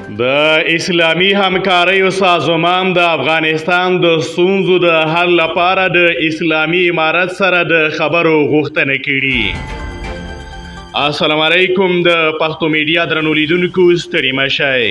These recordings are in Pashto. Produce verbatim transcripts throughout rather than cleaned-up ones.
د اسلامي همکاریو سازمان د افغانستان د ستونزو د حل لپاره د اسلامي امارت سره د خبرو غوښتنه کړې. السلام علیکم. د پښتو میډیا درنو لیدونکو ستړي مه شئ.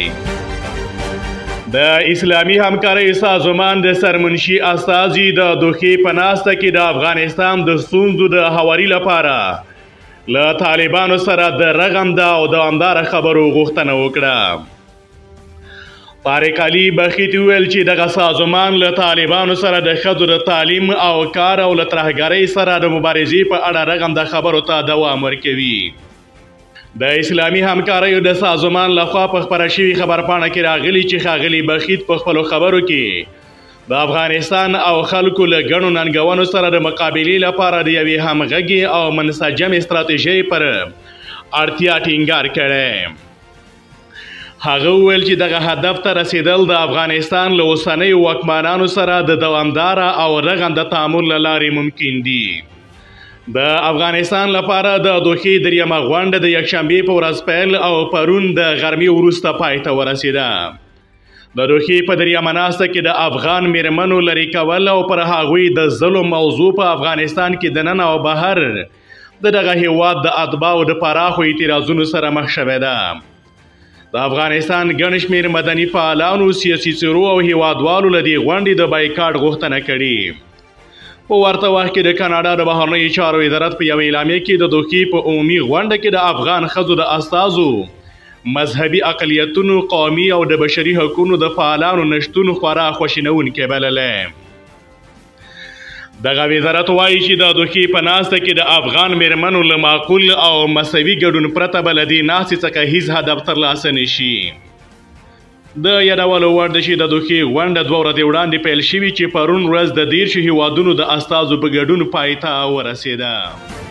د اسلامي همکاریو سازمان د سرمنشي استازي د دوحې په ناسته کې د افغانستان د ستونزو د هواري لپاره له طالبانو سره د رغنده او دوامداره خبرو غوښتنه وکړه. طارق علي بخیت وویل چې دغه سازمان له طالبانو سره د ښځو د تعلیم او کار او له ترهګرۍ سره د مبارزې په اړه رغنده خبرو ته دوام ورکوي. د اسلامي همکاریو د سازمان لخوا په خپره شوي خبرپاڼه کې راغلي چې ښاغلي بخیت په خپلو خبرو کې د افغانستان او خلکو له ګڼو ننګونو سره د مقابلې لپاره د یوې همغږې او منسجمې ستراتیژۍ پر اړتیا ټینګار کړی. هغه وویل چې دغه هدف ته رسیدل د افغانستان له اوسنیو واکمنانو سره د دوامداره او رغنده تعامل له لارې ممکن دي. د افغانستان لپاره د دوحې دریمه غونډه د یکشنبې په ورځ پیل او پرون د غرمې وروسته پای ته ورسېده. د دوحې په دریمه ناسته کې د افغان میرمنو لرې کول او پر هغوی د ظلم موضوع په افغانستان کې دننه او بهر د دغه هیواد د اتباعو د پراخو اعتراضونو سره مخ شوې ده. د افغانستان ګڼ شمېر مدني فعالانو، سیاسي څېرو او هیوادوالو له دې غونډې د بایکاټ غوښتنه کړې. په ورته وخت کې د کاناډا د بهرنیو چارو وزارت په یوه اعلامیه کې د دوحې په عمومي غونډه کې د افغان ښځو د استازو، مذهبي اقلیتونو، قومي او د بشري حقونو د فعالانو نشتون خورا خواشینونکی بللی. دغه وزارت وایي چې د دوحې په ناسته کې د افغان میرمنو له معقول او مساوي ګډون پرته به له دې ناستې څخه هیڅ هدف ترلاسه نه شي. د یادولو وړ ده چې د دوحې غونډه دوه ورځې وړاندې پیل شوې چې پرون ورځ د دېرشو هیوادونو د استازو په ګډون پای ته ورسېده.